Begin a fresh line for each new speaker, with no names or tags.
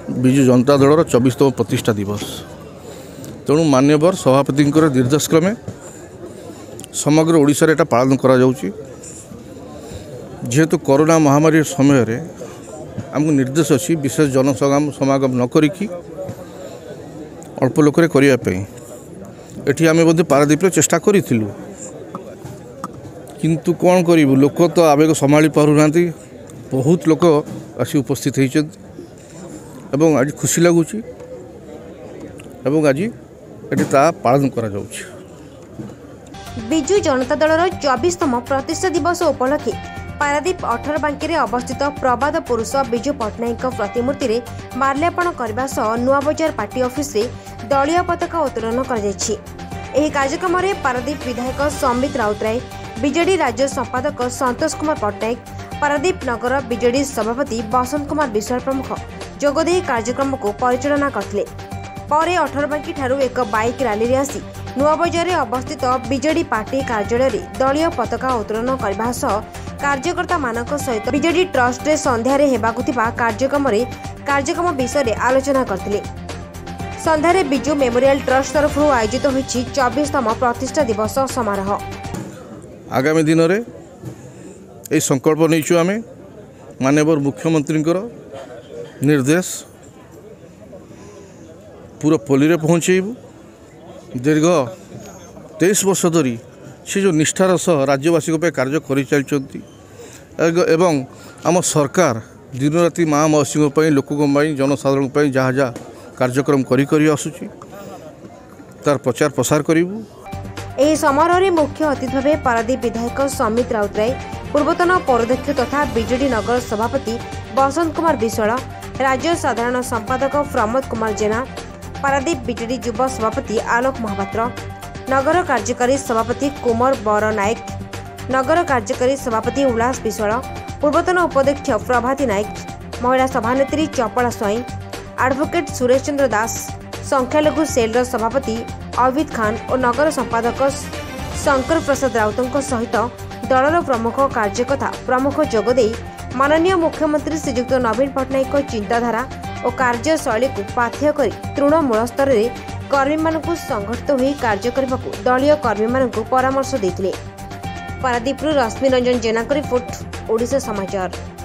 विजु जनता दलर 24तम प्रतिष्ठा दिवस। तेणु मान्यवर सभापति निर्देश क्रमे समग्र ओडिशा रे एटा पालन करा जाउची। जेहेतु कोरोना महामारी समय रे आमको निर्देश अच्छी विशेष समागम न करिकी अल्प लोक करने एटी आम बोधे पारादीप चेष्टा करूँ, किंतु कौन करूँ लोक तो आवेग संभाली पारना। बहुत लोक आसी उपस्थित होती आज खुशी लगुच आज एटी पालन करा जाउछि।
बिजु जनता दलर 24तम प्रतिष्ठा दिवस उपलक्षे पारादीप 18 बांकी अवस्थित प्रबाद पुरुष बिजु पट्टनायक प्रतिमूर्ति रे माल्यार्पण करने सह नुआ बजार पार्टी ऑफिस रे दलीय पताका उत्तोलन कर कार्यक्रम में पारादीप विधायक संबित राउतराय, बीजेडी राज्य संपादक संतोष कुमार पट्टनायक, पारादीप नगर बीजेडी सभापति बसंत कुमार विश्वाल प्रमुख जोगदे कार्यक्रम को परिचालना करथिले। परे 18 बांकी ठारू एक बाइक रैली रे आसी नुआ बजार अवस्थित बीजेडी पार्टी कार्यालय रे दलीय पताका उत्तोलन करने सह कार्यकर्ता मानक सहित बीजेडी ट्रस्ट रे संध्यारे हेबाकु थिबा कार्यक्रम विषय रे आलोचना करथिले। संध्यारे बिजु मेमोरियल ट्रस्ट तरफ आयोजित होईछि 24तम प्रतिष्ठा दिवस समारोह।
आगामी दिन में यह संकल्प नहीं आम माननीय मुख्यमंत्री निर्देश पूरा पल्ली पहुँचेबू। दीर्घ 23 वर्ष धरी से जो निष्ठार सह राज्यवासी कार्य कर चलती एवं आम सरकार दिन राति माँ मौसी लोक जनसाधारण जहाँ जहाँ कार्यक्रम करी आसुची तार प्रचार प्रसार करूँ।
ଏହି समारोह मुख्य अतिथि भावे पारादीप विधायक संबित राउतराय, पूर्वतन पौराध्यक्ष तथा बीजेडी नगर सभापति बसंत कुमार विश्वाल, राज्य साधारण संपादक प्रमोद कुमार जेना, पारादीप बीजेडी युव सभापति आलोक महापात्र, नगर कार्यकारी सभापति कुमार बर नायक, नगर कार्यकारी सभापति उल्लास विश्वाल, पूर्वतन उपाध्यक्ष प्रभाती नायक, महिला सभानेत्री चपला स्वाई, एडवोकेट सुरेश चंद्र दास, संख्यालघु सेलर सभापति अविद खान और नगर संपादक शंकर प्रसाद राउतों सहित दलर प्रमुख कार्यकर्ता प्रमुख जोगदे माननीय मुख्यमंत्री श्रीयुक्त नवीन पट्टनायक चिंताधारा और कार्यशैली को पाथ्य कर तृणमूल स्तर में कर्मी मानक संगठित होई कार्य करने को दलीय कर्मी मानक परामर्श देथिले। पारादीपरू रश्मि रंजन जेना रिपोर्ट, ओडिशा समाचार।